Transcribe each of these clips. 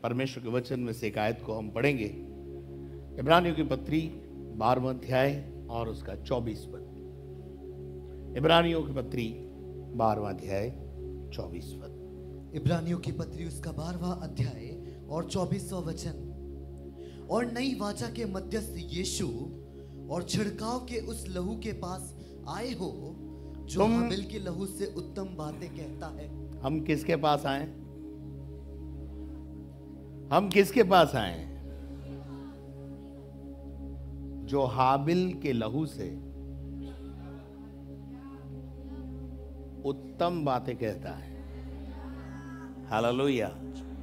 परमेश्वर के वचन में से एक आयत को हम पढ़ेंगे। इब्रानियों की पत्री 12वां अध्याय और उसका 24 पद। इब्रानियों की पत्री 12वां अध्याय 24 पद। इब्रानियों की पत्री उसका 12वां अध्याय और 24वां वचन। और नई वाचा के मध्यस्थ यीशु और छिड़काव के उस लहू के पास आए हो जो हाबिल के लहू से उत्तम बातें कहता है। हम किसके पास आए? हम किसके पास आए? जो हाबिल के लहू से उत्तम बातें कहता है। हालेलुया।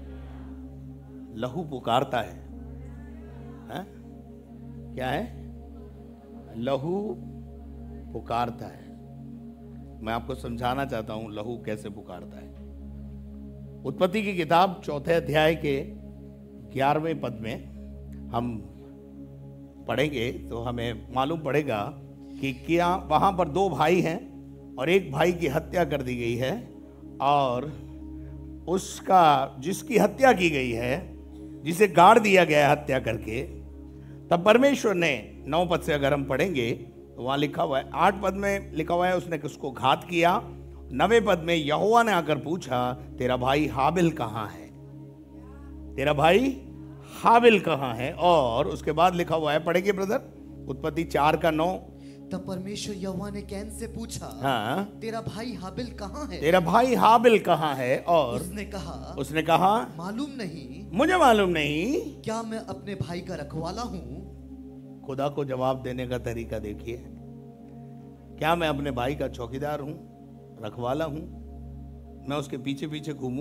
लहू पुकारता है, हा? क्या है? लहू पुकारता है। मैं आपको समझाना चाहता हूं लहू कैसे पुकारता है। उत्पत्ति की किताब 4 अध्याय के 11वें पद में हम पढ़ेंगे तो हमें मालूम पड़ेगा कि क्या वहां पर 2 भाई हैं और एक भाई की हत्या कर दी गई है, और उसका जिसकी हत्या की गई है, जिसे गाड़ दिया गया है हत्या करके, तब परमेश्वर ने 9 पद से अगर हम पढ़ेंगे तो वहां लिखा हुआ है, 8 पद में लिखा हुआ है उसने उसको घात किया। 9वें पद में यहोवा ने आकर पूछा, तेरा भाई हाबिल कहाँ है? तेरा भाई हाबिल कहाँ है? और उसके बाद लिखा हुआ है, पढ़ेंगे ब्रदर, उत्पत्ति 4 का 9। तब परमेश्वर यहोवा ने कैन से पूछा, हाँ, तेरा भाई हाबिल कहाँ है? तेरा भाई हाबिल कहाँ है? और उसने कहा मालूम नहीं, मुझे मालूम नहीं। क्या मैं अपने भाई का रखवाला हूँ? खुदा को जवाब देने का तरीका देखिए। क्या मैं अपने भाई का चौकीदार हूं, रखवाला हूं? मैं उसके पीछे पीछे घूमूं?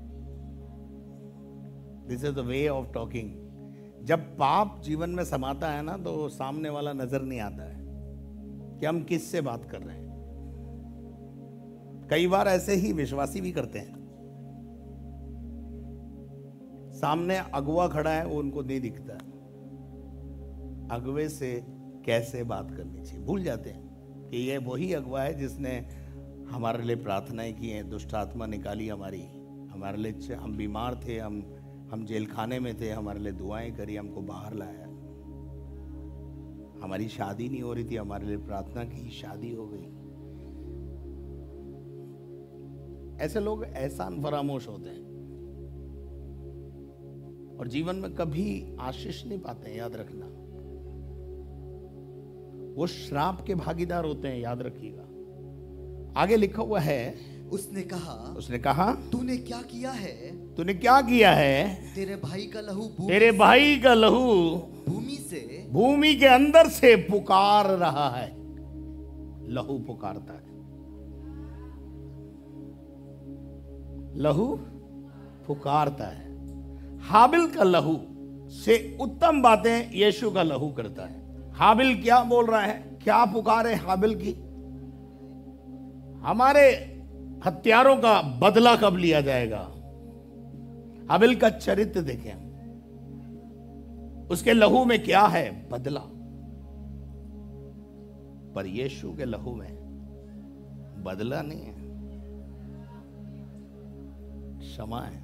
This is the way of talking. जब पाप जीवन में समाता है ना, तो सामने वाला नजर नहीं आता है कि हम किससे बात कर रहे हैं। कई बार ऐसे ही विश्वासी भी करते हैं। सामने अगुआ खड़ा है, वो उनको नहीं दिखता, अगुए से कैसे बात करनी चाहिए भूल जाते हैं कि ये वही अगुआ है जिसने हमारे लिए प्रार्थनाएं की हैं, दुष्ट आत्मा निकाली हमारे लिए, हम बीमार थे, हम जेल खाने में थे, हमारे लिए दुआएं करी, हमको बाहर लाया। हमारी शादी नहीं हो रही थी, हमारे लिए प्रार्थना की, शादी हो गई। ऐसे लोग एहसान फरामोश होते हैं और जीवन में कभी आशीष नहीं पाते हैं, याद रखना। वो श्राप के भागीदार होते हैं, याद रखिएगा। आगे लिखा हुआ है, उसने कहा तूने क्या किया है? तूने क्या किया है? तेरे भाई का लहू भूमि के अंदर से पुकार रहा है। लहू पुकारता है, लहू पुकारता है। हाबिल का लहू से उत्तम बातें यीशु का लहू करता है। हाबिल क्या बोल रहा है? क्या पुकार है हाबिल की? हमारे हत्यारों का बदला कब लिया जाएगा? हाबिल का चरित्र देखें, उसके लहू में क्या है? बदला। पर यीशु के लहू में बदला नहीं है, क्षमा है।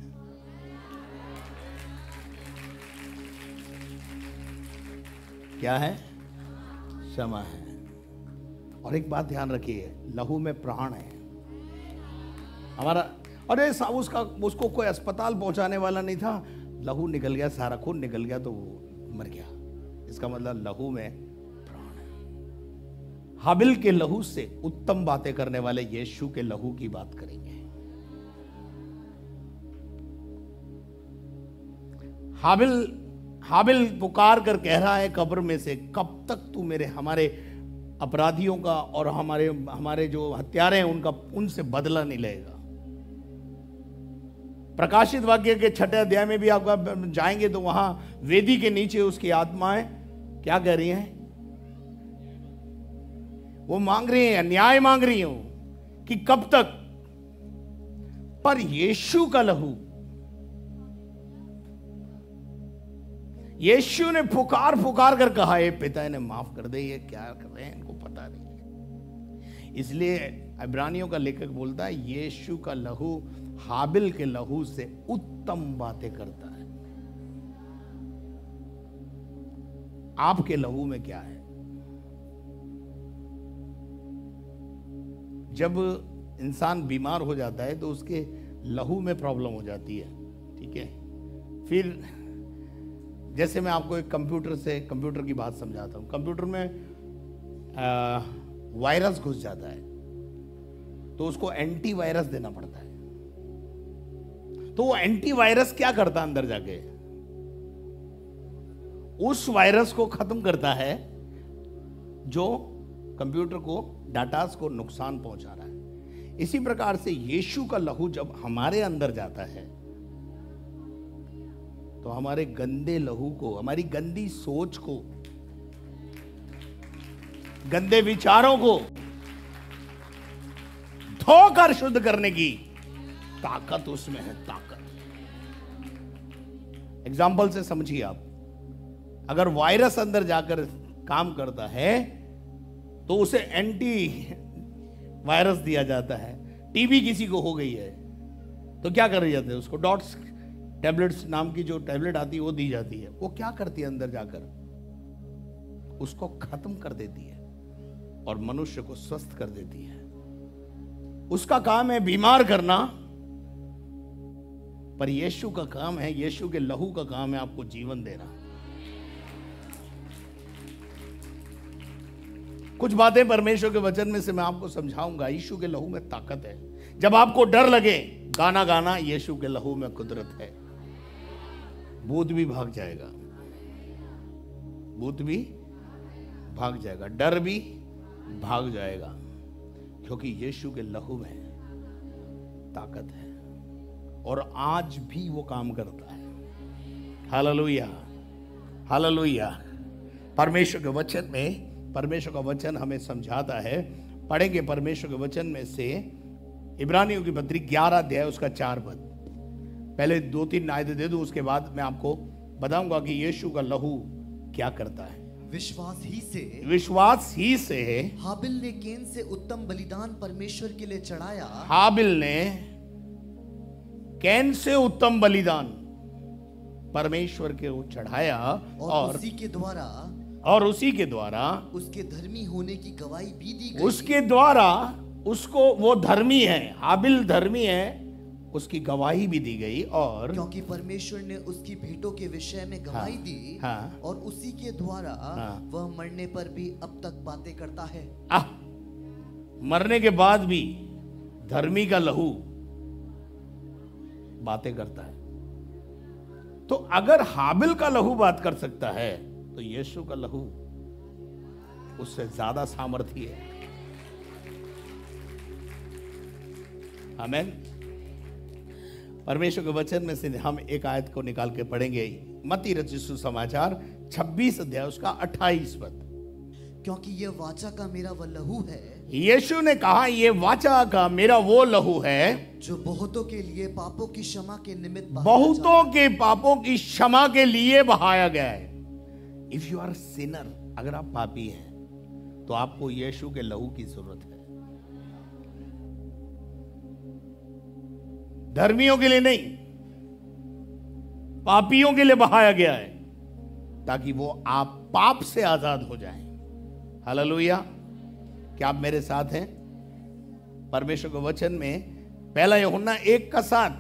क्या है? क्षमा है। और एक बात ध्यान रखिए, लहू में प्राण है हमारा। अरे उसको कोई अस्पताल पहुंचाने वाला नहीं था, लहू निकल गया, सारा खून निकल गया तो वो मर गया। इसका मतलब लहू में प्राण है। हाबिल के लहू से उत्तम बातें करने वाले यीशु के लहू की बात करेंगे। हाबिल पुकार कर कह रहा है कब्र में से, कब तक तू हमारे अपराधियों का और हमारे जो हत्यारे हैं उनसे बदला नहीं लेगा। प्रकाशित वाक्य के 6 अध्याय में भी आप जाएंगे तो वहां वेदी के नीचे उसकी आत्माएं क्या कर रही हैं? वो मांग रही हैं, न्याय मांग रही हूं कि कब तक। पर यीशु का लहू, यीशु ने पुकार कर कहा, ये पिता इन्हें माफ कर दे, ये क्या कर रहे हैं इनको पता नहीं। इसलिए इब्रानियों का लेखक बोलता है, यीशु का लहू हाबिल के लहू से उत्तम बातें करता है। आपके लहू में क्या है। जब इंसान बीमार हो जाता है तो उसके लहू में प्रॉब्लम हो जाती है, ठीक है। फिर जैसे मैं आपको एक कंप्यूटर की बात समझाता हूँ। कंप्यूटर में वायरस घुस जाता है तो उसको एंटीवायरस देना पड़ता है। तो वो एंटीवायरस क्या करता है, अंदर जाके उस वायरस को खत्म करता है जो कंप्यूटर को, डाटास को नुकसान पहुंचा रहा है। इसी प्रकार से यीशु का लहू जब हमारे अंदर जाता है तो हमारे गंदे लहू को, हमारी गंदी सोच को, गंदे विचारों को धोकर शुद्ध करने की ताकत उसमें है, ताकत। एग्जाम्पल से समझिए आप, अगर वायरस अंदर जाकर काम करता है तो उसे एंटी वायरस दिया जाता है। टीबी किसी को हो गई है तो क्या कर जाते हैं, उसको डॉट्स टैबलेट्स नाम की जो टैबलेट आती है वो दी जाती है। वो क्या करती है, अंदर जाकर उसको खत्म कर देती है और मनुष्य को स्वस्थ कर देती है। उसका काम है बीमार करना, पर यीशु का काम है, यीशु के लहू का काम है आपको जीवन देना। कुछ बातें परमेश्वर के वचन में से मैं आपको समझाऊंगा। यीशु के लहू में ताकत है। जब आपको डर लगे, गाना गाना, यीशु के लहू में कुदरत है। भूत भी भाग जाएगा, भूत भी भाग जाएगा, डर भी भाग जाएगा, क्योंकि यीशु के लहू में ताकत है और आज भी वो काम करता है। Hallelujah, hallelujah. परमेश्वर के वचन में, परमेश्वर का वचन हमें समझाता है। पढ़ेंगे परमेश्वर के वचन में से इब्रानियों की पत्री 11 अध्याय उसका 4 पद। पहले 2-3 आयतें दे दूं, उसके बाद मैं आपको बताऊंगा कि यीशु का लहू क्या करता है। विश्वास ही से हाबिल ने कैन से उत्तम बलिदान परमेश्वर के लिए चढ़ाया। हाबिल ने कैन से उत्तम बलिदान परमेश्वर के चढ़ाया और उसी के द्वारा उसके धर्मी होने की गवाही भी दी गई। उसके द्वारा उसको, वो धर्मी है, हाबिल धर्मी है, उसकी गवाही भी दी गई। और क्योंकि परमेश्वर ने उसकी भेंटों के विषय में गवाही दी, और उसी के द्वारा वह मरने पर भी अब तक बातें करता है। मरने के बाद भी धर्मी का लहू बातें करता है। तो अगर हाबिल का लहू बात कर सकता है तो यीशु का लहू उससे ज्यादा सामर्थी है। आमीन। परमेश्वर के वचन में से हम एक आयत को निकाल के पढ़ेंगे। मत्ती रचित सुसमाचार 26 अध्याय उसका 28 पद। क्योंकि ये वाचा का मेरा वह लहू है, यीशु ने कहा ये वाचा का मेरा वो लहू है जो बहुतों के लिए पापों की क्षमा के निमित्त, बहुतों के पापों की क्षमा के लिए बहाया गया है। इफ यू आर सिनर, अगर आप पापी हैं तो आपको यीशु के लहू की जरूरत है। धर्मियों के लिए नहीं, पापियों के लिए बहाया गया है, ताकि वो आप पाप से आजाद हो जाएं। हालेलुया। क्या आप मेरे साथ हैं? परमेश्वर के वचन में पहला यूहन्ना 1:7,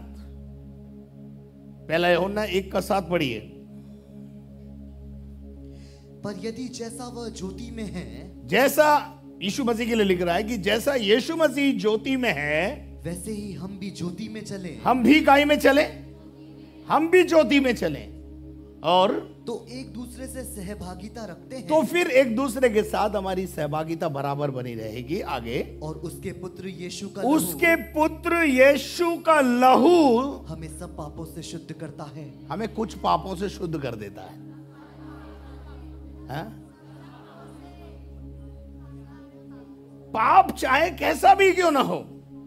पहला यूहन्ना 1:7 पढ़िए। पर यदि जैसा वह ज्योति में है, जैसा यीशु मसीह के लिए लिख रहा है कि जैसा यीशु मसीह ज्योति में है, वैसे ही हम भी ज्योति में चले। हम भी काई में चले? हम भी ज्योति में चले। और तो एक दूसरे से सहभागिता रखते हैं। तो फिर एक दूसरे के साथ हमारी सहभागिता बराबर बनी रहेगी। आगे, और उसके पुत्र यीशु का लहू हमें सब पापों से शुद्ध करता है। हमें कुछ पापों से शुद्ध कर देता है, हा? पाप चाहे कैसा भी क्यों ना हो,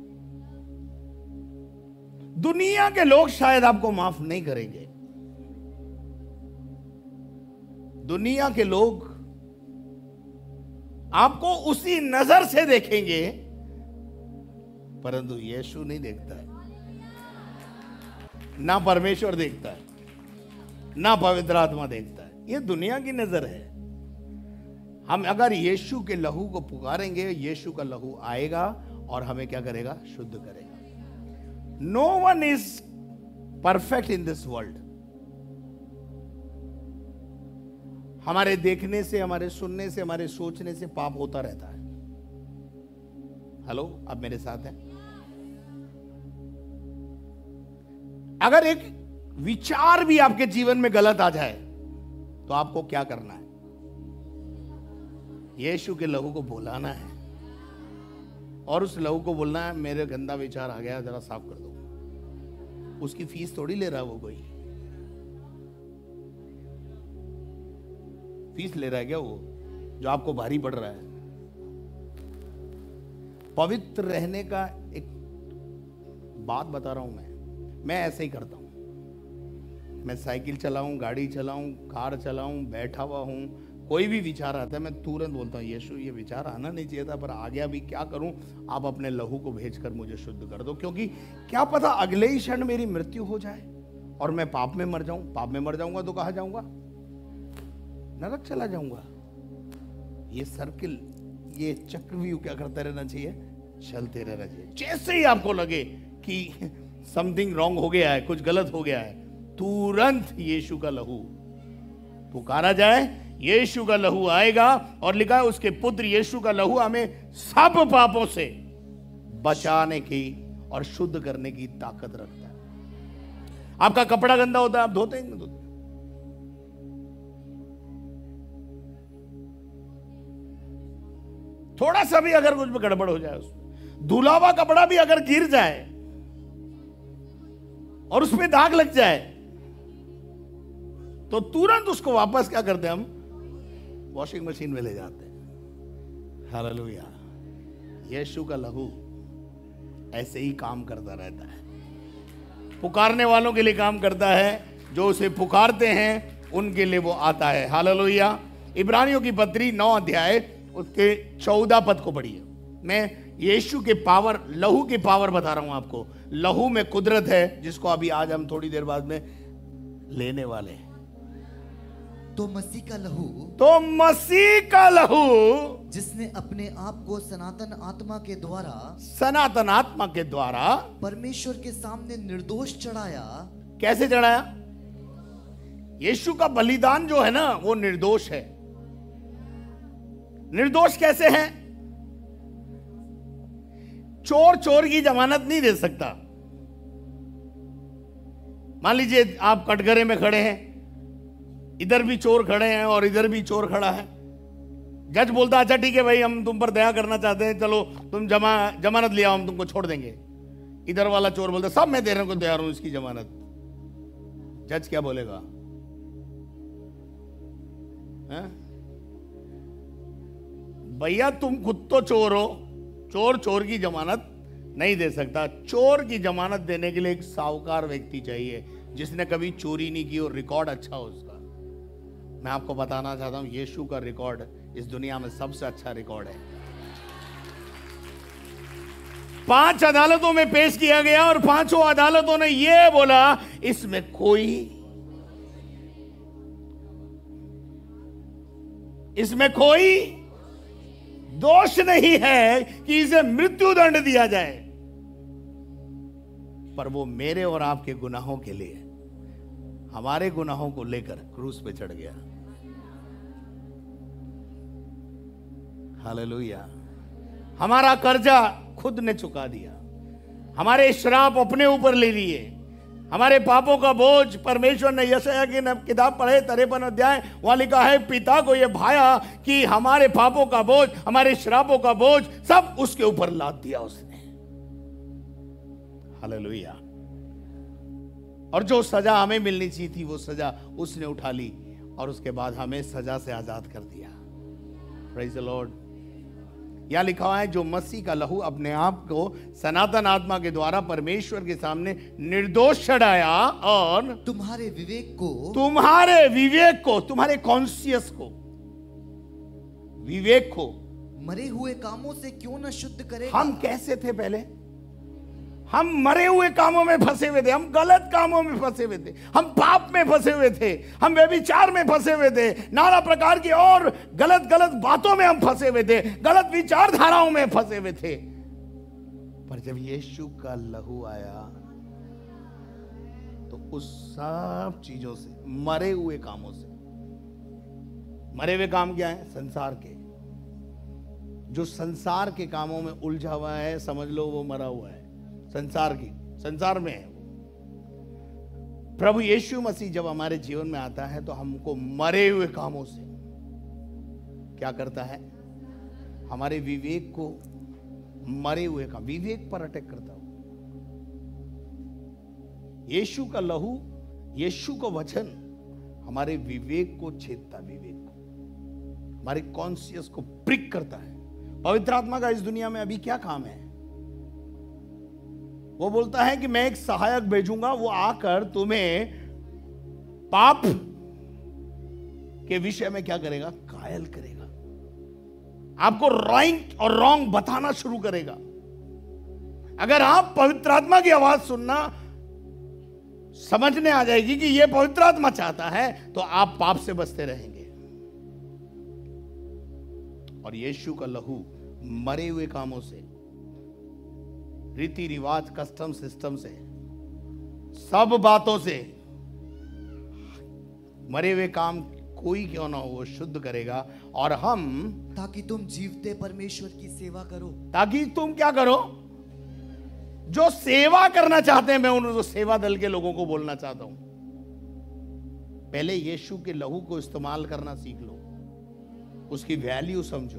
दुनिया के लोग शायद आपको माफ नहीं करेंगे। दुनिया के लोग आपको उसी नजर से देखेंगे, परंतु यीशु नहीं देखता है, ना परमेश्वर देखता है, ना पवित्र आत्मा देखता है। यह दुनिया की नजर है। हम अगर यीशु के लहू को पुकारेंगे, यीशु का लहू आएगा और हमें क्या करेगा? शुद्ध करेगा। No one is perfect in this world. हमारे देखने से, हमारे सुनने से, हमारे सोचने से पाप होता रहता है। हेलो, आप मेरे साथ हैं? अगर एक विचार भी आपके जीवन में गलत आ जाए तो आपको क्या करना है? यीशु के लहू को बुलाना है और उस लहू को बोलना है, मेरे गंदा विचार आ गया, जरा साफ कर दो। उसकी फीस थोड़ी ले रहा है वो, कोई फीस ले रहा है क्या वो, जो आपको भारी पड़ रहा है? पवित्र रहने का एक बात बता रहा हूं मैं ऐसे ही करता हूं। मैं साइकिल चलाऊं, गाड़ी चलाऊं, कार चलाऊं, बैठा हुआ हूं, कोई भी विचार आता है मैं तुरंत बोलता हूं, यीशु ये विचार आना नहीं चाहिए था पर आ गया, भी क्या करूं? आप अपने लहू को भेजकर मुझे शुद्ध कर दो, क्योंकि क्या पता अगले ही क्षण मेरी मृत्यु हो जाए और मैं पाप में मर जाऊं। पाप में मर जाऊंगा तो कहां जाऊंगा? नरक चला जाऊंगा। ये सर्किल, ये चक्रव्यूह क्या करता रहना चाहिए? चलते रहना चाहिए। जैसे ही आपको लगे कि समथिंग रॉन्ग हो गया है, कुछ गलत हो गया है, तुरंत यीशु का लहू पुकारा जाए, यीशु का लहू आएगा और लिखा है उसके पुत्र यीशु का लहू हमें सब पापों से बचाने की और शुद्ध करने की ताकत रखता है। आपका कपड़ा गंदा होता है, आप धोते हैं? धोते। थोड़ा सा भी अगर कुछ भी गड़बड़ हो जाए, उसमें धुला हुआ कपड़ा भी अगर गिर जाए और उसमें दाग लग जाए तो तुरंत उसको वापस क्या करते हैं? हम वॉशिंग मशीन में ले जाते हैं। हालेलुया। यीशु का लहू ऐसे ही काम करता रहता है, पुकारने वालों के लिए काम करता है, जो उसे पुकारते हैं उनके लिए वो आता है। हालेलुया। इब्रानियों की पत्री 9 अध्याय उसके 14 पद को पढ़िए। मैं यीशु के पावर, लहू की पावर बता रहा हूं आपको। लहू में कुदरत है, जिसको अभी आज हम थोड़ी देर बाद में लेने वाले हैं। तो मसीह का लहू, तो मसीह का लहू जिसने अपने आप को सनातन आत्मा के द्वारा परमेश्वर के सामने निर्दोष चढ़ाया। कैसे चढ़ाया? यीशु का बलिदान जो है ना, वो निर्दोष है। निर्दोष कैसे है? चोर चोर की जमानत नहीं दे सकता। मान लीजिए आप कटघरे में खड़े हैं, इधर भी चोर खड़े हैं और इधर भी चोर खड़ा है। जज बोलता अच्छा ठीक है भाई, हम तुम पर दया करना चाहते हैं, चलो तुम जमानत लिया, हम तुमको छोड़ देंगे। इधर वाला चोर बोलता सब मैं देने को तैयार हूं इसकी जमानत। जज क्या बोलेगा? भैया तुम खुद तो चोर हो, चोर चोर की जमानत नहीं दे सकता। चोर की जमानत देने के लिए एक साहूकार व्यक्ति चाहिए, जिसने कभी चोरी नहीं की और रिकॉर्ड अच्छा हो उसका। मैं आपको बताना चाहता हूं, यीशु का रिकॉर्ड इस दुनिया में सबसे अच्छा रिकॉर्ड है। 5 अदालतों में पेश किया गया और 5 अदालतों ने यह बोला इसमें कोई दोष नहीं है कि इसे मृत्यु दंड दिया जाए। पर वो मेरे और आपके गुनाहों के लिए, हमारे गुनाहों को लेकर क्रूस पे चढ़ गया। हालेलुया। हमारा कर्जा खुद ने चुका दिया, हमारे श्राप अपने ऊपर ले लिए, हमारे पापों का बोझ परमेश्वर ने, यशायाह की किताब पढ़े 53 अध्याय, वहां लिखा है पिता को यह भाया कि हमारे पापों का बोझ, हमारे श्रापों का बोझ सब उसके ऊपर लाद दिया उसने। हालेलुया। और जो सजा हमें मिलनी चाहिए थी वो सजा उसने उठा ली और उसके बाद हमें सजा से आजाद कर दिया। Praise the Lord. यहां लिखा हुआ है जो मसीह का लहू अपने आप को सनातन आत्मा के द्वारा परमेश्वर के सामने निर्दोष चढ़ाया और तुम्हारे विवेक को, तुम्हारे कॉन्शियस को, विवेक को मरे हुए कामों से क्यों न शुद्ध करेगा। हम कैसे थे पहले? हम मरे हुए कामों में फंसे हुए थे, हम गलत कामों में फंसे हुए थे, हम पाप में फंसे हुए थे, हम व्यभिचार में फंसे हुए थे, नाना प्रकार की और गलत गलत बातों में हम फंसे हुए थे, गलत विचारधाराओं में फंसे हुए थे। पर जब यीशु का लहू आया तो उस सब चीजों से, मरे हुए कामों से, मरे हुए काम क्या है? संसार के। जो संसार के कामों में उलझा हुआ है, समझ लो वो मरा हुआ है। संसार में है। प्रभु यीशु मसीह जब हमारे जीवन में आता है तो हमको मरे हुए कामों से क्या करता है? हमारे विवेक को, मरे हुए का विवेक पर अटैक करता हो। यीशु का लहू, यीशु का वचन हमारे विवेक को छेदता, विवेक को, हमारे कॉन्शियस को प्रिक करता है। पवित्र आत्मा का इस दुनिया में अभी क्या काम है? वो बोलता है कि मैं एक सहायक भेजूंगा, वो आकर तुम्हें पाप के विषय में क्या करेगा? घायल करेगा, आपको राइट और रॉन्ग बताना शुरू करेगा। अगर आप पवित्र आत्मा की आवाज सुनना समझने आ जाएगी कि यह पवित्र आत्मा चाहता है, तो आप पाप से बचते रहेंगे। और यीशु का लहू मरे हुए कामों से, रीति रिवाज, कस्टम सिस्टम से, सब बातों से, मरे हुए काम कोई क्यों ना हो, वो शुद्ध करेगा। और हम, ताकि तुम जीवते परमेश्वर की सेवा करो। ताकि तुम क्या करो? जो सेवा करना चाहते हैं, मैं उन सेवा दल के लोगों को बोलना चाहता हूं, पहले यीशु के लहू को इस्तेमाल करना सीख लो, उसकी वैल्यू समझो,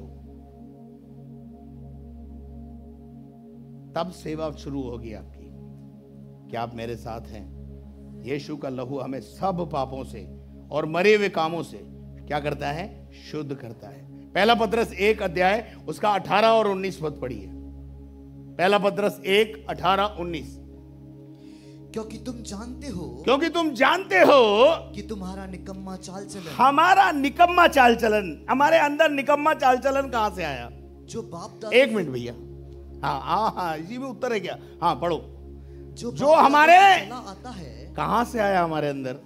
तब सेवा शुरू होगी आपकी। क्या आप मेरे साथ हैं? यीशु का लहू हमें सब पापों से और मरे हुए कामों से क्या करता है? शुद्ध करता है। पहला पत्रस 1 अध्याय उसका 18 और 19 पद पढ़िए। पहला पत्रस 1, 18, 19। क्योंकि तुम जानते हो कि तुम्हारा निकम्मा चाल चलन, हमारा निकम्मा चाल चलन, हमारे अंदर निकम्मा चाल चलन कहां से आया? जो बाप, एक मिनट भैया, हाँ, इसी में उत्तर है क्या? हाँ पढ़ो। जो बाप हमारे आता है, कहां से आया? हमारे अंदर।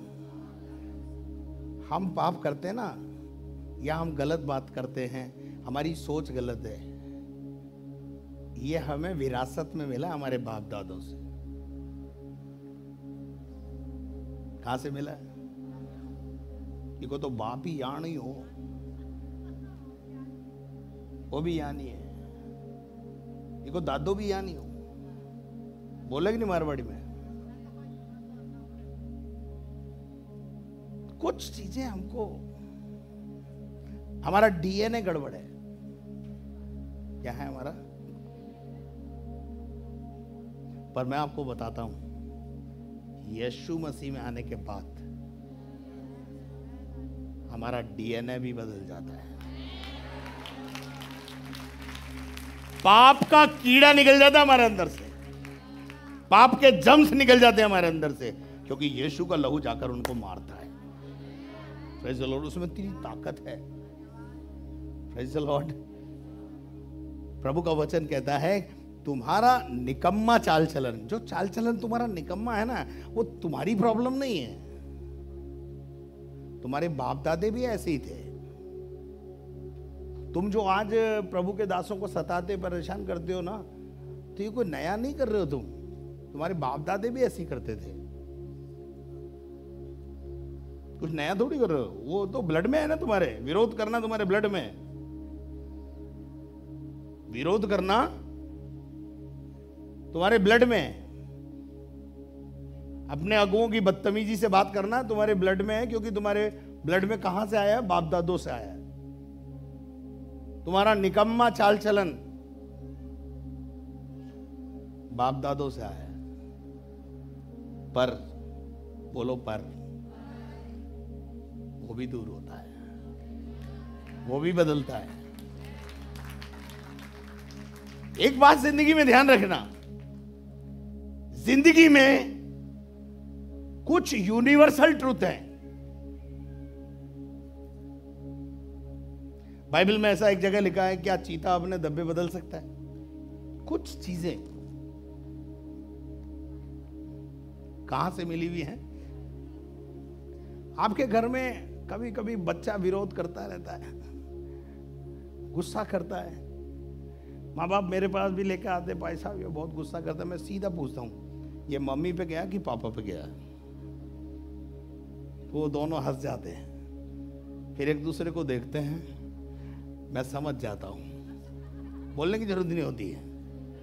हम पाप करते हैं ना, या हम गलत बात करते हैं, हमारी सोच गलत है, ये हमें विरासत में मिला हमारे बाप दादों से। कहां से मिला? इनको तो बाप ही यान ही हो, वो भी यान ही है, इनको दादो भी यान ही हो, बोले कि नहीं मारवाड़ी में? कुछ चीजें हमको, हमारा डीएनए गड़बड़ है। क्या है हमारा? पर मैं आपको बताता हूं, यीशु मसीह में आने के बाद हमारा डीएनए भी बदल जाता है। पाप का कीड़ा निकल जाता है हमारे अंदर से, पाप के जम्स निकल जाते हैं हमारे अंदर से, क्योंकि यीशु का लहू जाकर उनको मारता है। Praise the Lord. उसमें इतनी ताकत है। Praise the Lord. प्रभु का वचन कहता है, तुम्हारा निकम्मा चाल चलन, जो चाल चलन तुम्हारा निकम्मा है ना, वो तुम्हारी प्रॉब्लम नहीं है। तुम्हारे बाप दादे भी ऐसे ही थे। तुम जो आज प्रभु के दासों को सताते परेशान करते हो ना, तो ये कोई नया नहीं कर रहे हो तुम, तुम्हारे बाप दादे भी ऐसे ही करते थे, कुछ नया थोड़ी कर रहे हो। वो तो ब्लड में है ना, तुम्हारे विरोध करना तुम्हारे ब्लड में, विरोध करना तुम्हारे ब्लड में, अपने अगुओं की बदतमीजी से बात करना तुम्हारे ब्लड में है, क्योंकि तुम्हारे ब्लड में कहां से आया है? बाप दादों से आया है। तुम्हारा निकम्मा चाल चलन बाप दादों से आया है। पर बोलो, पर वो भी दूर होता है, वो भी बदलता है। एक बात जिंदगी में ध्यान रखना, जिंदगी में कुछ यूनिवर्सल ट्रूथ है। बाइबल में ऐसा एक जगह लिखा है, क्या चीता अपने धब्बे बदल सकता है? कुछ चीजें कहां से मिली हुई हैं? आपके घर में कभी कभी बच्चा विरोध करता रहता है, गुस्सा करता है। माँ बाप मेरे पास भी लेकर आते पैसा, ये बहुत गुस्सा करता है। मैं सीधा पूछता हूँ, ये मम्मी पे गया कि पापा पे गया? वो दोनों हंस जाते हैं, फिर एक दूसरे को देखते हैं। मैं समझ जाता हूँ, बोलने की जरूरत नहीं होती है।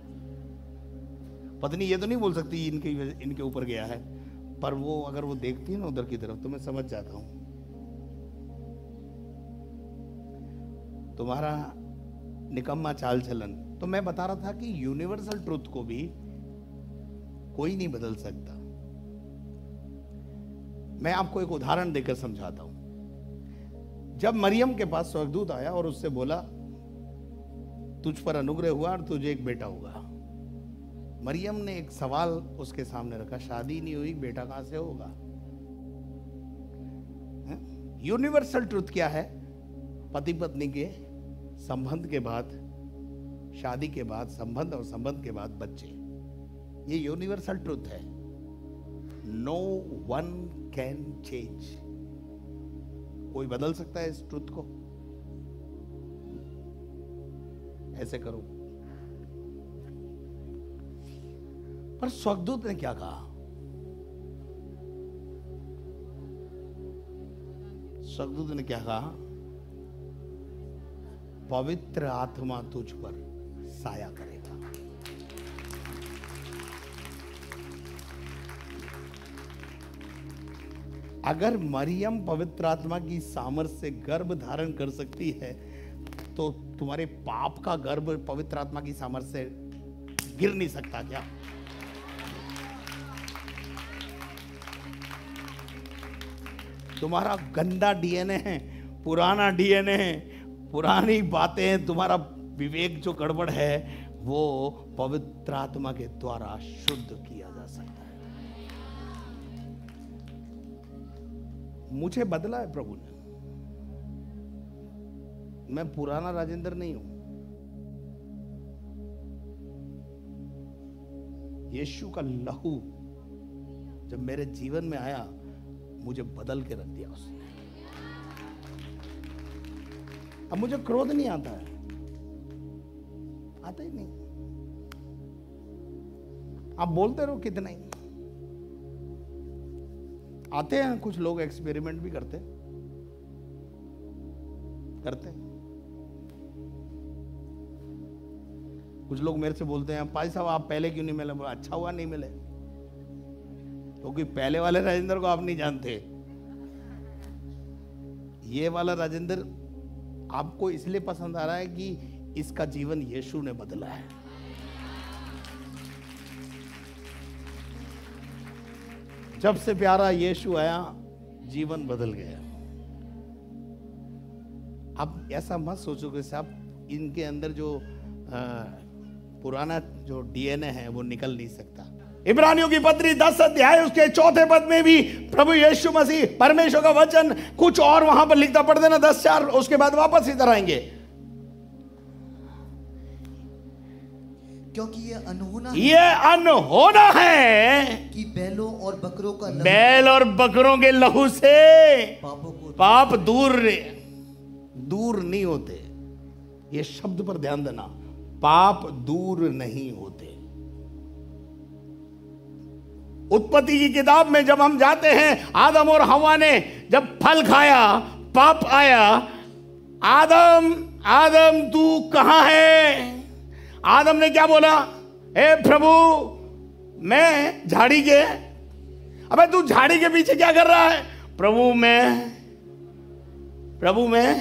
पत्नी ये तो नहीं बोल सकती इनके ऊपर गया है, पर वो अगर वो देखती है ना उधर की तरफ, तो मैं समझ जाता हूं तुम्हारा निकम्मा चाल चलन। तो मैं बता रहा था कि यूनिवर्सल ट्रुथ को भी कोई नहीं बदल सकता। मैं आपको एक उदाहरण देकर समझाता हूं। जब मरियम के पास स्वर्गदूत आया और उससे बोला, तुझ पर अनुग्रह हुआ और तुझे एक बेटा होगा, मरियम ने एक सवाल उसके सामने रखा, शादी नहीं हुई, बेटा कहां से होगा? यूनिवर्सल ट्रुथ क्या है? पति पत्नी के संबंध के बाद, शादी के बाद संबंध, और संबंध के बाद बच्चे। ये यूनिवर्सल ट्रुथ है। No one can change. कोई बदल सकता है इस ट्रुथ को? ऐसे करो। पर स्वर्गदूत ने क्या कहा? स्वर्गदूत ने क्या कहा? पवित्र आत्मा तुझ पर साया करेगा। अगर मरियम पवित्र आत्मा की सामर्थ्य से गर्भ धारण कर सकती है, तो तुम्हारे पाप का गर्भ पवित्र आत्मा की सामर्थ्य से गिर नहीं सकता क्या? तुम्हारा गंदा डीएनए है, पुराना डीएनए है, पुरानी बातें, तुम्हारा विवेक जो गड़बड़ है, वो पवित्र आत्मा के द्वारा शुद्ध किया जा सकता है। मुझे बदला है प्रभु ने। मैं पुराना राजेंद्र नहीं हूं। यीशु का लहू जब मेरे जीवन में आया, मुझे बदल के रख दिया उसने। अब मुझे क्रोध नहीं आता है, आता ही नहीं। आप बोलते रहो कितना ही। आते हैं कुछ लोग, एक्सपेरिमेंट भी करते कुछ लोग मेरे से बोलते हैं, भाई साहब आप पहले क्यों नहीं मिले? अच्छा हुआ नहीं मिले, क्योंकि पहले वाले राजेंद्र को आप नहीं जानते। ये वाला राजेंद्र आपको इसलिए पसंद आ रहा है कि इसका जीवन यीशु ने बदला है। जब से प्यारा यीशु आया, जीवन बदल गया। अब ऐसा मत सोचो कि साहब इनके अंदर जो पुराना जो डीएनए है वो निकल नहीं सकता। इब्रानियों की पत्री 10 अध्याय उसके 4 पद में भी प्रभु यीशु मसीह परमेश्वर का वचन कुछ और वहां पर लिखता, पढ़ देना 10:4, उसके बाद वापस इधर आएंगे। क्योंकि ये अनहोना है कि बैलों और बकरों का लहू, बैल और बकरों के लहू से पाप दूर नहीं होते। ये शब्द पर ध्यान देना, पाप दूर नहीं होते। उत्पत्ति की किताब में जब हम जाते हैं, आदम और हवा ने जब फल खाया, पाप आया। आदम तू कहां है? आदम ने क्या बोला? हे प्रभु, मैं झाड़ी के, अबे तू झाड़ी के पीछे क्या कर रहा है? प्रभु मैं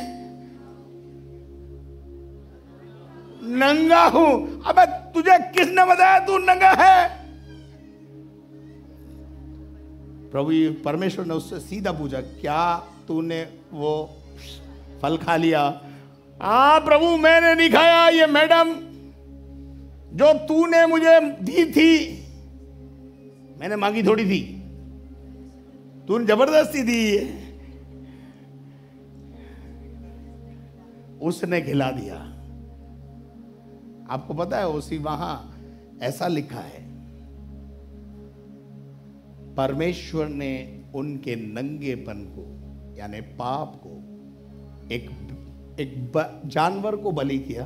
नंगा हूं। अबे तुझे किसने बताया तू नंगा है? प्रभु परमेश्वर ने उससे सीधा पूछा, क्या तूने वो फल खा लिया? हाँ प्रभु, मैंने नहीं खाया। ये मैडम जो तूने मुझे दी थी, मैंने मांगी थोड़ी थी, तूने जबरदस्ती दी, उसने खिला दिया। आपको पता है उसी वहां ऐसा लिखा है, परमेश्वर ने उनके नंगेपन को यानी पाप को एक जानवर को बलि किया,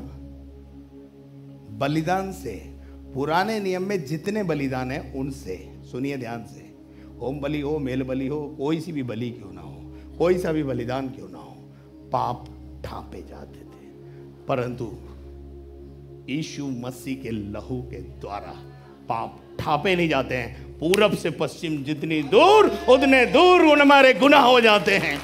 बलिदान से। पुराने नियम में जितने बलिदान हैं उनसे, सुनिए ध्यान से, होम बलि हो, मेल बलि हो, कोई सी भी बलि क्यों ना हो, कोई सा भी बलिदान क्यों ना हो, पाप ढांपे जाते थे। परंतु यीशु मसीह के लहू के द्वारा पाप ढांपे नहीं जाते हैं। पूरब से पश्चिम जितनी दूर उतने दूर उन हमारे गुनाह हो जाते हैं,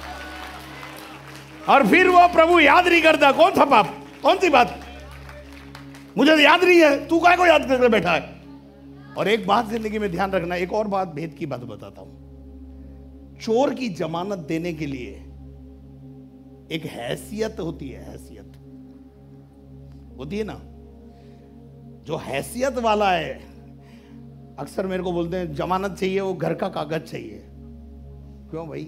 और फिर वो प्रभु याद नहीं करता। कौन सा पाप, कौन सी बात, मुझे तो याद नहीं है, तू काय को याद करके बैठा है। और एक बात जिंदगी में ध्यान रखना, एक और बात, भेद की बात बताता हूं। चोर की जमानत देने के लिए एक हैसियत होती है, हैसियत होती है ना। जो हैसियत वाला है, अक्सर मेरे को बोलते हैं जमानत चाहिए, वो घर का कागज चाहिए। क्यों भाई,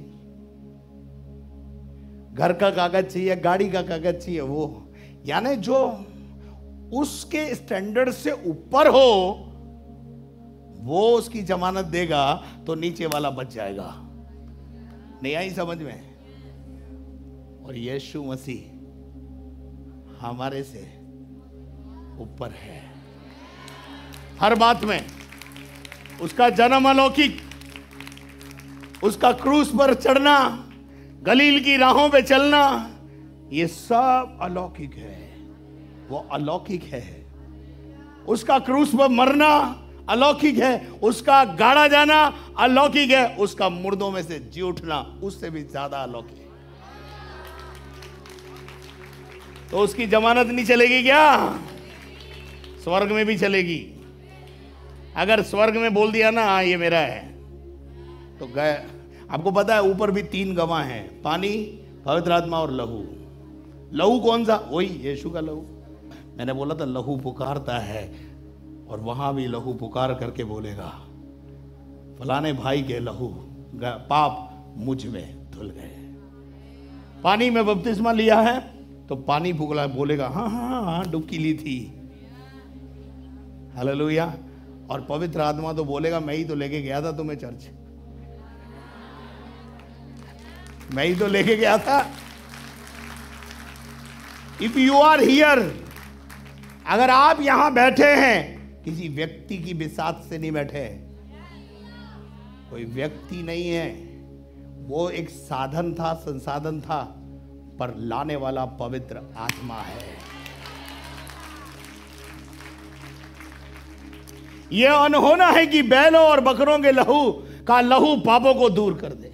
घर का कागज चाहिए, गाड़ी का कागज चाहिए, वो यानी जो उसके स्टैंडर्ड से ऊपर हो वो उसकी जमानत देगा तो नीचे वाला बच जाएगा। नहीं आई समझ में? और यीशु मसीह हमारे से ऊपर है हर बात में। उसका जन्म अलौकिक, उसका क्रूस पर चढ़ना, गलील की राहों पे चलना, ये सब अलौकिक है, वो अलौकिक है। उसका क्रूस पर मरना अलौकिक है, उसका गाड़ा जाना अलौकिक है, उसका मुर्दों में से जी उठना उससे भी ज्यादा अलौकिक है। तो उसकी जमानत नहीं चलेगी क्या? स्वर्ग में भी चलेगी। अगर स्वर्ग में बोल दिया ना हाँ ये मेरा है, तो गए। आपको पता है ऊपर भी 3 गवाह हैं, पानी, पवित्र आत्मा और लहू। लहू कौन सा? वही यीशु का लहू। मैंने बोला था लहू पुकारता है, और वहां भी लहू पुकार करके बोलेगा फलाने भाई के लहू पाप मुझ में धुल गए। पानी में बपतिस्मा लिया है तो पानी बोलेगा हाँ हाँ हाँ डुबकी ली थी, हालेलुया। और पवित्र आत्मा तो बोलेगा मैं ही तो लेके गया था तुम्हें चर्च, मैं ही तो लेके गया था। इफ यू आर हियर, अगर आप यहां बैठे हैं, किसी व्यक्ति की बिसात से नहीं बैठे, कोई व्यक्ति नहीं है, वो एक साधन था, संसाधन था, पर लाने वाला पवित्र आत्मा है। यह अनहोना है कि बैलों और बकरों के लहू का लहू पापों को दूर कर दे।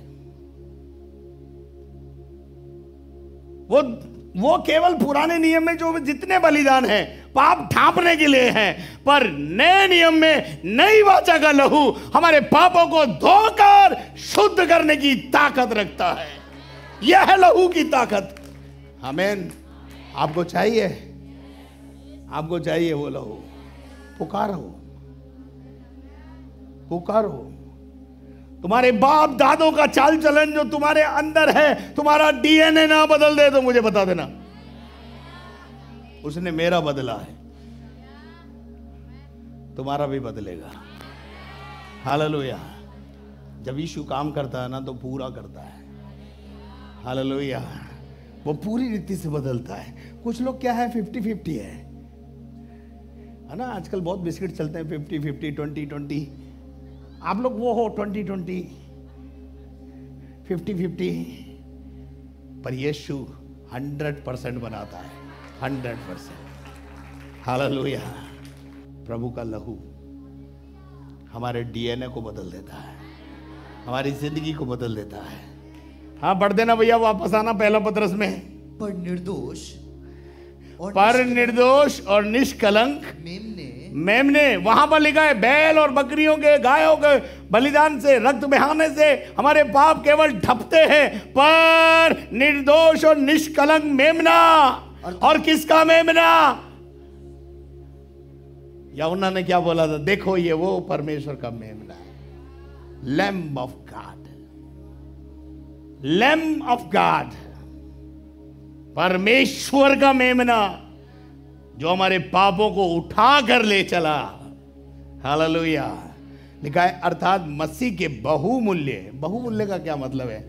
वो केवल पुराने नियम में जो जितने बलिदान हैं पाप ढांपने के लिए हैं, पर नए नियम में नई वाचा का लहू हमारे पापों को धोकर शुद्ध करने की ताकत रखता है। यह है लहू की ताकत। आमीन। आपको चाहिए, आपको चाहिए वो लहू। पुकारो, पुकारो। तुम्हारे बाप दादों का चाल चलन जो तुम्हारे अंदर है, तुम्हारा डीएनए ना बदल दे तो मुझे बता देना। उसने मेरा बदला है, तुम्हारा भी बदलेगा। हालेलुया। जब यीशु काम करता है ना तो पूरा करता है। हालेलुया। वो पूरी रीति से बदलता है। कुछ लोग क्या है 50-50 है ना। आजकल बहुत बिस्किट चलते हैं 50-50, 20-20। आप लोग वो हो 20-20, 50-50, पर यीशु 100% बनाता है, 100%। हालेलुया। प्रभु का लहू हमारे डीएनए को बदल देता है, हमारी जिंदगी को बदल देता है। हाँ पढ़ देना भैया, वापस आना पहला पतरस में। पर निर्दोष और निष्कलंक मेमने, वहां पर लिखा है बैल और बकरियों के, गायों के बलिदान से, रक्त बहाने से हमारे पाप केवल ढपते हैं, पर निर्दोष और निष्कलंक मेमना। और किसका मेमना? यूहन्ना ने क्या बोला था? देखो ये वो परमेश्वर का मेमना है, lamb of God, lamb of God, परमेश्वर का मेमना जो हमारे पापों को उठा कर ले चला। हालेलुया। लिखा है अर्थात मसीह के बहुमूल्य। बहुमूल्य का क्या मतलब है?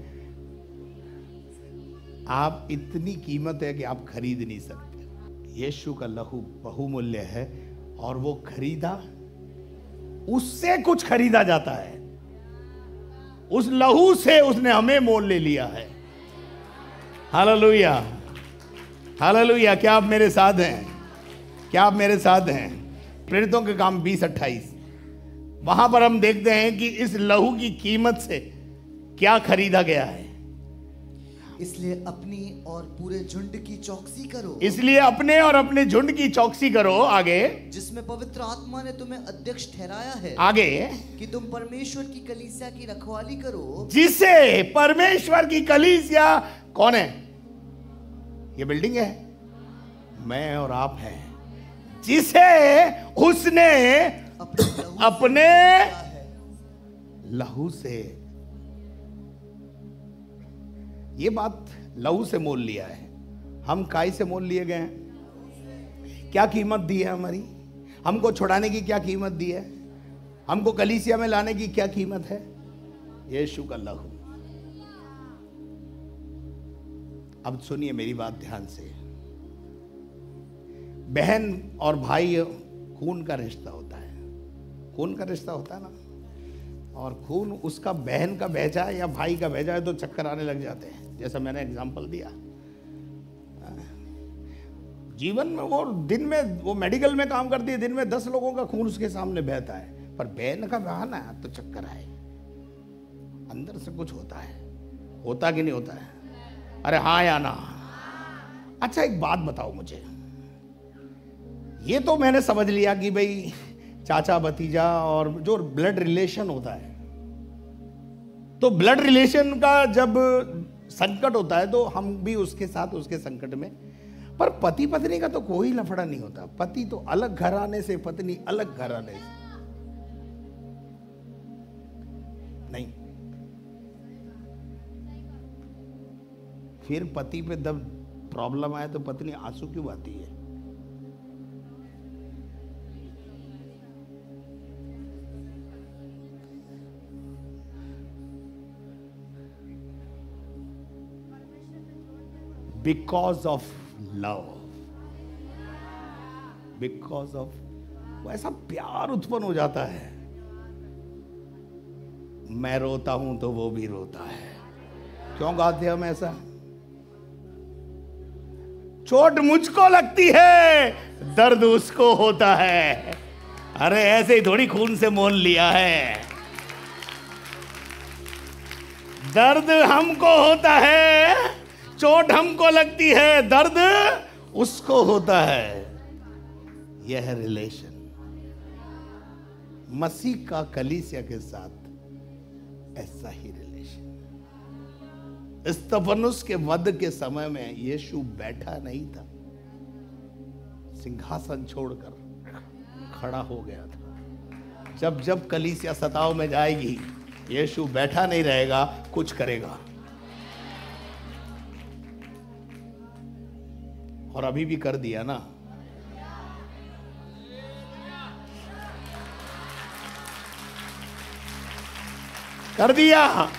आप इतनी कीमत है कि आप खरीद नहीं सकते। यीशु का लहू बहुमूल्य है और वो खरीदा, उससे कुछ खरीदा जाता है। उस लहू से उसने हमें मोल ले लिया है। Hallelujah, hallelujah. क्या आप मेरे साथ हैं? क्या आप मेरे साथ हैं? प्रेरितों के काम 20:28, वहां पर हम देखते हैं कि इस लहू की कीमत से क्या खरीदा गया है। इसलिए अपनी और पूरे झुंड की चौकसी करो। इसलिए अपने और अपने झुंड की चौकसी करो। आगे, जिसमें पवित्र आत्मा ने तुम्हें अध्यक्ष ठहराया है। आगे, कि तुम परमेश्वर की कलीसिया की रखवाली करो। जिसे परमेश्वर की कलीसिया कौन है? ये बिल्डिंग है, मैं और आप हैं, जिसे उसने अपने लहू से, ये बात लहू से मोल लिया है। हम काय से मोल लिए गए हैं? क्या कीमत दी है हमारी? हमको छुड़ाने की क्या कीमत दी है? हमको कलीसिया में लाने की क्या कीमत है? यीशु का लहू। अब सुनिए मेरी बात ध्यान से। बहन और भाई खून का रिश्ता होता है, खून का रिश्ता होता है ना। और खून उसका बहन का बह जाए या भाई का बह जाए तो चक्कर आने लग जाते हैं, जैसा मैंने एग्जांपल दिया। जीवन में वो दिन में वो मेडिकल में काम करती है, दिन में 10 लोगों का खून उसके सामने बहता है, पर बहन का बहाना है तो चक्कर आए, अंदर से कुछ होता है। होता कि नहीं होता है? अरे हाँ या ना? अच्छा एक बात बताओ मुझे, ये तो मैंने समझ लिया कि भाई चाचा भतीजा और जो ब्लड रिलेशन होता है, तो ब्लड रिलेशन का जब संकट होता है तो हम भी उसके साथ उसके संकट में। पर पति पत्नी का तो कोई लफड़ा नहीं होता। पति तो अलग घराने से, पत्नी अलग घराने से। नहीं, फिर पति पे जब प्रॉब्लम आए तो पत्नी आंसू क्यों आती है? Because of love, because of वो ऐसा प्यार उत्पन्न हो जाता है। मैं रोता हूं तो वो भी रोता है। क्यों गाते हम ऐसा? चोट मुझको लगती है, दर्द उसको होता है। अरे ऐसे ही थोड़ी खून से मोल लिया है। दर्द हमको होता है, चोट हमको लगती है, दर्द उसको होता है। यह रिलेशन मसीह का कलीसिया के साथ ऐसा ही रिलेशन। स्तफनुस के वध के समय में यीशु बैठा नहीं था, सिंहासन छोड़कर खड़ा हो गया था। जब जब कलीसिया सताव में जाएगी, यीशु बैठा नहीं रहेगा, कुछ करेगा। और अभी भी कर दिया ना। कर दिया।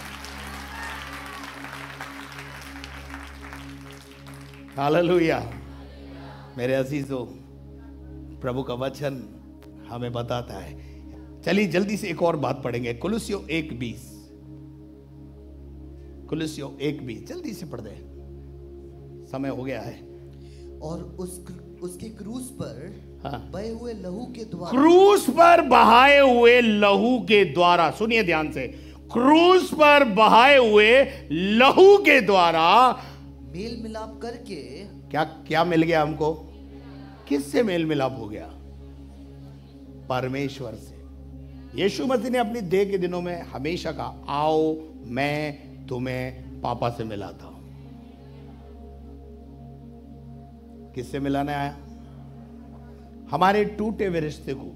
हालेलुया। मेरे अजीजों, प्रभु का वचन हमें बताता है। चलिए जल्दी से एक और बात पढ़ेंगे, कुलुस्सियों 1:20। कुलुस्सियों 1:20 जल्दी से पढ़ दे, समय हो गया है। और उसके क्रूस पर बहे हुए लहू के द्वारा, क्रूस पर बहाए हुए लहू के द्वारा, सुनिए ध्यान से, क्रूस पर बहाए हुए लहू के द्वारा मेल मिलाप करके, क्या क्या मिल गया हमको? किससे मेल मिलाप हो गया? परमेश्वर से। यीशु मसीह ने अपनी देह के दिनों में हमेशा कहा, आओ मैं तुम्हें पापा से मिलाता हूं। किससे मिलाने आया? हमारे टूटे हुए रिश्ते को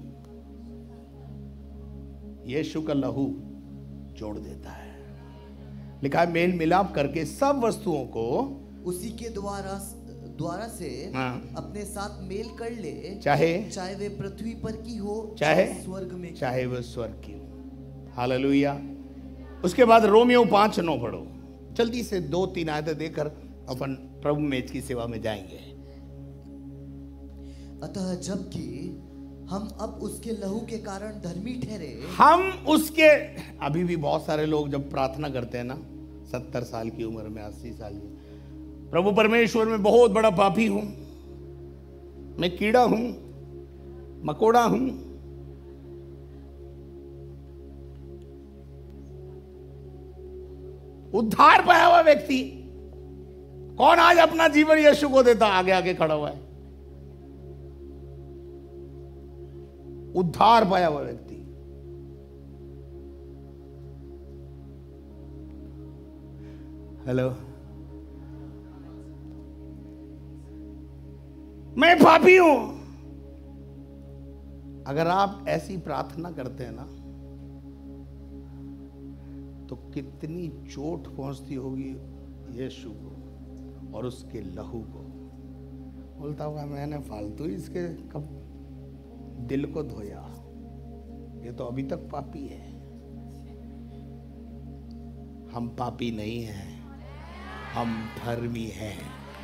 यीशु का लहू जोड़ देता है। लिखा है मेल मिलाप करके सब वस्तुओं को उसी के द्वारा से अपने साथ मेल कर ले, चाहे वे पृथ्वी पर की हो, चाहे स्वर्ग में, चाहे वह स्वर्ग की हो। हालेलुया। उसके बाद रोमियो 5:9 पढ़ो। जल्दी से 2-3 आयतें देकर अपन प्रभु मेज की सेवा में जाएंगे। अतः जबकि हम अब उसके लहू के कारण धर्मी ठहरे, हम उसके, अभी भी बहुत सारे लोग जब प्रार्थना करते हैं ना 70 साल की उम्र में, 80 साल की, प्रभु परमेश्वर में बहुत बड़ा पापी हूं, मैं कीड़ा हूं, मकोड़ा हूं। उद्धार पाया हुआ व्यक्ति कौन आज अपना जीवन यीशु को देता? आगे आगे खड़ा हुआ है। उद्धार पाया हुआ व्यक्ति। हेलो, मैं पापी हूं। अगर आप ऐसी प्रार्थना करते हैं ना तो कितनी चोट पहुंचती होगी यीशु को और उसके लहू को। बोलता होगा मैंने फालतू इसके कब दिल को धोया, ये तो अभी तक पापी है। हम पापी नहीं हैं, हम धर्मी हैं।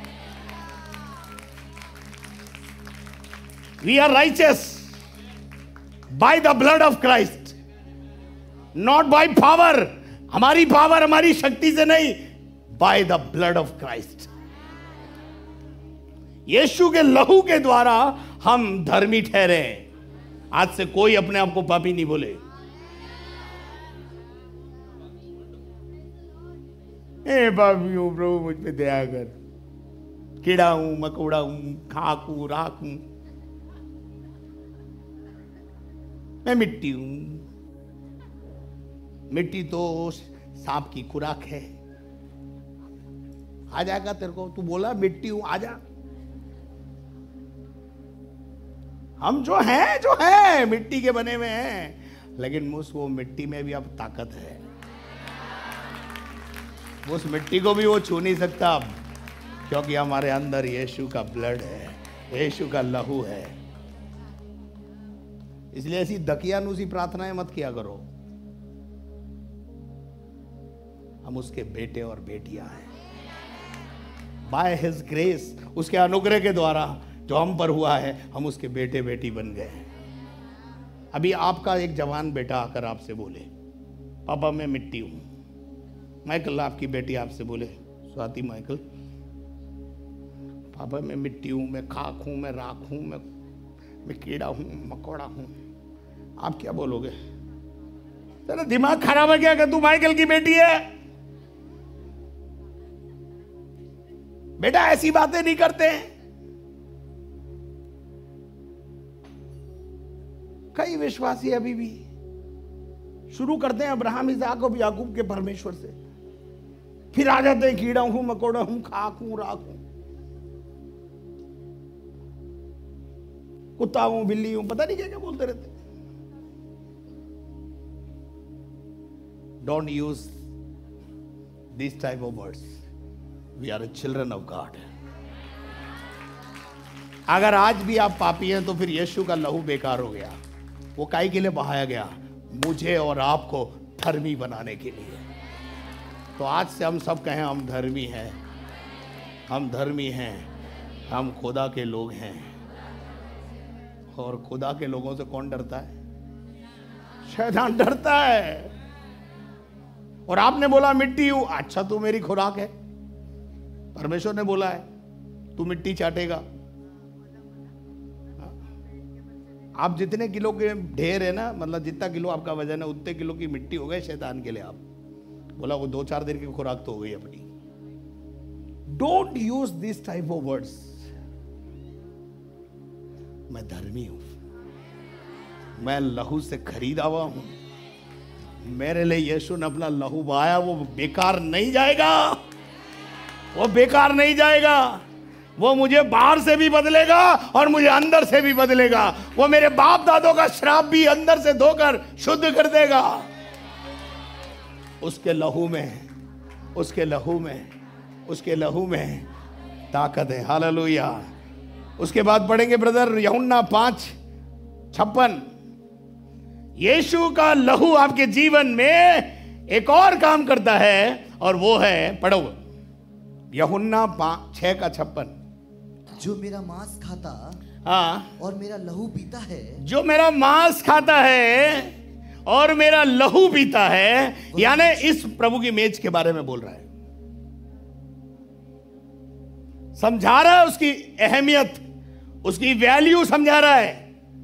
We are righteous by the blood of Christ, not by power. हमारी पावर, हमारी शक्ति से नहीं, by the blood of Christ. Yeshu के लहू के द्वारा हम धर्मी ठहरे। आज से कोई अपने आप को पापी नहीं बोले। ए पापी हूं प्रभु, मुझ पे दया कर, कीड़ा हूं, मकोड़ा हूं, खाक हूं, राख हूं, मैं मिट्टी हूं। मिट्टी तो सांप की खुराक है। आ जाएगा तेरे को, तू बोला मिट्टी हूं, आ जा। हम जो हैं मिट्टी के बने हुए हैं, लेकिन उस वो मिट्टी में भी अब ताकत है। उस मिट्टी को भी वो छू नहीं सकता अब, क्योंकि हमारे अंदर यीशु का ब्लड है, यीशु का लहू है। इसलिए ऐसी दकियानुसी प्रार्थनाएं मत किया करो। हम उसके बेटे और बेटियां हैं। बाय हिज ग्रेस, उसके अनुग्रह के द्वारा जो हम पर हुआ है, हम उसके बेटे बेटी बन गए। अभी आपका एक जवान बेटा आकर आपसे बोले पापा मैं मिट्टी हूं। माइकल आपकी बेटी आपसे बोले, स्वाति माइकल, पापा मैं मिट्टी हूं, मैं खाक हूं, मैं राख हूं, मैं कीड़ा हूं, मकोड़ा हूं। आप क्या बोलोगे? तेरा दिमाग खराब है क्या कि तू माइकल की बेटी है? बेटा ऐसी बातें नहीं करते हैं। कई विश्वासी अभी भी शुरू करते हैं अब्राहम, इसहाक और याकूब के परमेश्वर से, फिर आ जाते हैं कीड़ा हूं, मकोड़ा हूं, खाक हूं, राख हूं, कुत्ता हूं, बिल्ली हूं, पता नहीं क्या क्या बोलते रहते। Don't use this type of words. We are children of God. अगर आज भी आप पापी हैं तो फिर यीशु का लहू बेकार हो गया। वो काहे के लिए बहाया गया? मुझे और आपको धर्मी बनाने के लिए। तो आज से हम सब कहें हम धर्मी हैं, हम धर्मी हैं, हम खुदा के लोग हैं। और खुदा के लोगों से कौन डरता है? शैतान डरता है। और आपने बोला मिट्टी हूं, अच्छा तू मेरी खुराक है। परमेश्वर ने बोला है तू मिट्टी चाटेगा। आप जितने किलो के ढेर है ना, मतलब जितना किलो आपका वजन है उतने किलो की मिट्टी हो गए शैतान के लिए। आप बोला वो 2-4 दिन की खुराक तो हो गई अपनी। Don't use this type of words. मैं धर्मी हूं, मैं लहू से खरीदा हुआ हूं। मेरे लिए यीशु ने अपना लहू बहाया, वो बेकार नहीं जाएगा, वो बेकार नहीं जाएगा। वो मुझे बाहर से भी बदलेगा और मुझे अंदर से भी बदलेगा। वो मेरे बाप दादों का श्राप भी अंदर से धोकर शुद्ध कर देगा। उसके लहू में, उसके लहू में, उसके लहू में ताकत है। हालेलुया। उसके बाद पढ़ेंगे ब्रदर यूहन्ना 5:56। यीशु का लहू आपके जीवन में एक और काम करता है, और वो है, पढ़ो यूहन्ना 6:56। जो मेरा मांस खाता हाँ, और मेरा लहू पीता है, जो मेरा मांस खाता है और मेरा लहू पीता है, यानी इस प्रभु की मेज के बारे में बोल रहा है, समझा रहा है उसकी अहमियत, उसकी वैल्यू समझा रहा है।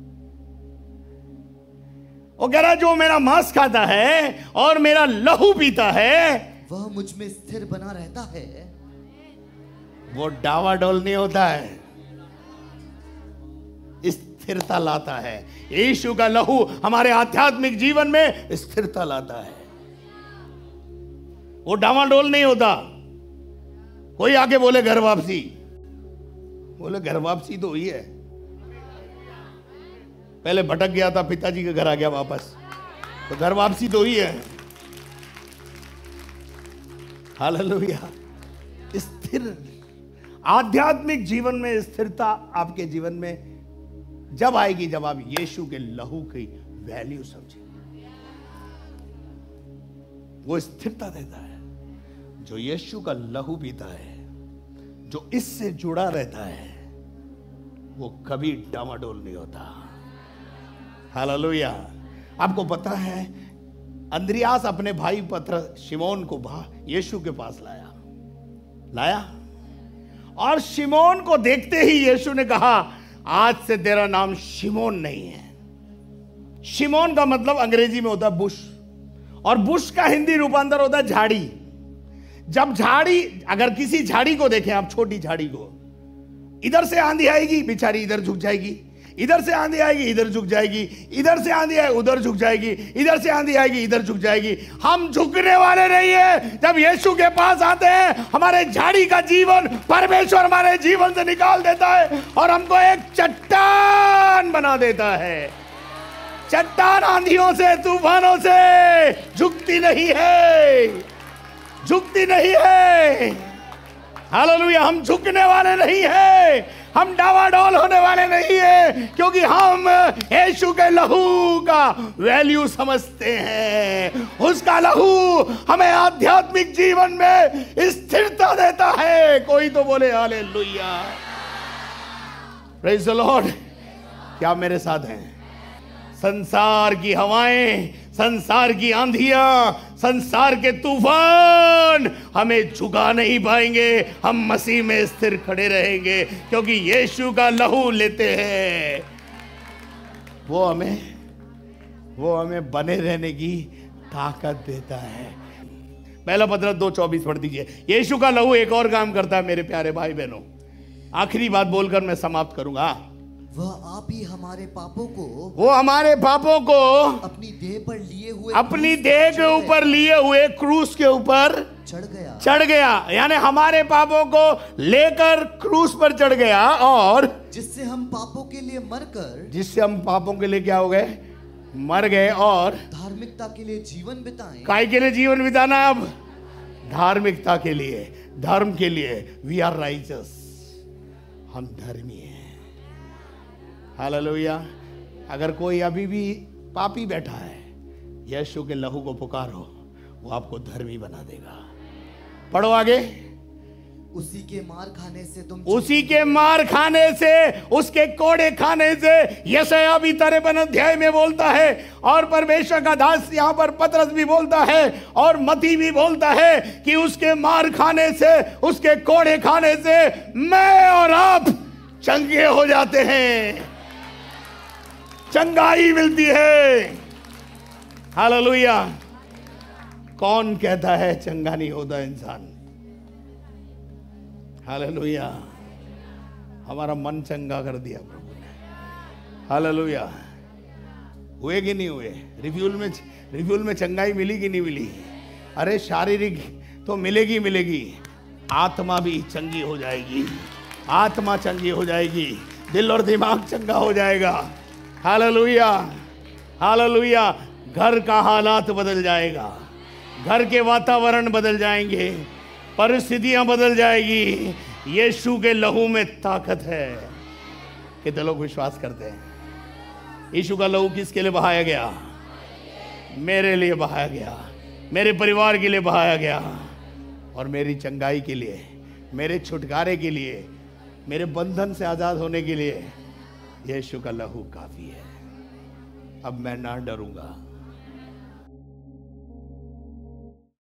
वो कह रहा है जो मेरा मांस खाता है और मेरा लहू पीता है, वह मुझ में स्थिर बना रहता है, वो डावाडोल नहीं होता है, स्थिरता लाता है। यीशु का लहू हमारे आध्यात्मिक जीवन में स्थिरता लाता है, वो डावाडोल नहीं होता। कोई आके बोले घर वापसी, बोले घर वापसी तो हुई है, पहले भटक गया था, पिताजी के घर आ गया वापस, तो घर वापसी तो हुई है। हालेलुया। स्थिर आध्यात्मिक जीवन में स्थिरता आपके जीवन में जब आएगी, जब आप यीशु के लहू की वैल्यू समझेंगे। वो स्थिरता देता है। जो यीशु का लहू पीता है, जो इससे जुड़ा रहता है, वो कभी डामाडोल नहीं होता। हालेलुया। आपको पता है, अंद्रियास अपने भाई पत्र शिमोन को यीशु के पास लाया, और शिमोन को देखते ही यीशु ने कहा, आज से तेरा नाम शिमोन नहीं है। शिमोन का मतलब अंग्रेजी में होता है बुश, और बुश का हिंदी रूपांतर होता है झाड़ी। जब झाड़ी, अगर किसी झाड़ी को देखें आप, छोटी झाड़ी को, इधर से आंधी आएगी, बेचारी इधर झुक जाएगी, इधर से आंधी आएगी, इधर झुक जाएगी, इधर से आंधी आएगी, उधर झुक जाएगी, इधर से आंधी आएगी, इधर झुक जाएगी। हम झुकने वाले नहीं है। जब यीशु के पास आते हैं, हमारे झाड़ी का जीवन परमेश्वर हमारे जीवन से निकाल देता है और हमको एक चट्टान बना देता है। चट्टान आंधियों से, तूफानों से झुकती नहीं है, झुकती नहीं है। हालेलुया। हम झुकने वाले नहीं है, हम डावाडोल होने वाले नहीं है, क्योंकि हम यीशु के लहू का वैल्यू समझते हैं। उसका लहू हमें आध्यात्मिक जीवन में स्थिरता देता है। कोई तो बोले हालेलुया, प्रेज द लॉर्ड। क्या मेरे साथ हैं? संसार की हवाएं, संसार की आंधियां, संसार के तूफान हमें झुका नहीं पाएंगे। हम मसीह में स्थिर खड़े रहेंगे, क्योंकि यीशु का लहू लेते हैं। वो हमें बने रहने की ताकत देता है। पहला पत्र 2:24 पढ़ दीजिए। यीशु का लहू एक और काम करता है मेरे प्यारे भाई बहनों। आखिरी बात बोलकर मैं समाप्त करूंगा। वह आप ही हमारे पापों को, वो हमारे पापों को अपनी देह पर लिए हुए, अपनी देह के ऊपर लिए हुए क्रूस के ऊपर चढ़ गया। यानी हमारे पापों को लेकर क्रूस पर चढ़ गया, और जिससे हम पापों के लिए मरकर, जिससे हम पापों के लिए क्या हो गए? मर गए, और धार्मिकता के लिए जीवन बिताएं। काय के लिए जीवन बिताना? अब धार्मिकता के लिए, धर्म के लिए। वी आर राइचस, हम धर्मी हैं। हालेलुया। अगर कोई अभी भी पापी बैठा है, यीशु के लहू को पुकारो, वो आपको धर्मी बना देगा। पढ़ो आगे। उसी के मार खाने से तुम, उसी के मार खाने से, उसके कोड़े खाने से, यशायाह भी 53 अध्याय में बोलता है, और परमेश्वर का दास यहाँ पर पतरस भी बोलता है, और मती भी बोलता है कि उसके मार खाने से, उसके कोड़े खाने से मैं और आप चंगे हो जाते हैं, चंगाई मिलती है। हालेलुया। कौन कहता है चंगा नहीं होता इंसान? हालेलुया। हमारा मन चंगा कर दिया प्रभु ने। हालेलुया। हुए कि नहीं हुए? रिव्यूल में चंगाई मिली कि नहीं मिली? अरे शारीरिक तो मिलेगी, आत्मा भी चंगी हो जाएगी। आत्मा चंगी हो जाएगी, दिल और दिमाग चंगा हो जाएगा। Hallelujah, hallelujah. घर का हालात बदल जाएगा, घर के वातावरण बदल जाएंगे, परिस्थितियां बदल जाएगी। यीशु के लहू में ताकत है। कितने लोग विश्वास करते हैं? यीशु का लहू किसके लिए बहाया गया? मेरे लिए बहाया गया, मेरे परिवार के लिए बहाया गया, और मेरी चंगाई के लिए, मेरे छुटकारे के लिए, मेरे बंधन से आजाद होने के लिए यीशु का लहू काफी है। अब मैं ना डरूंगा।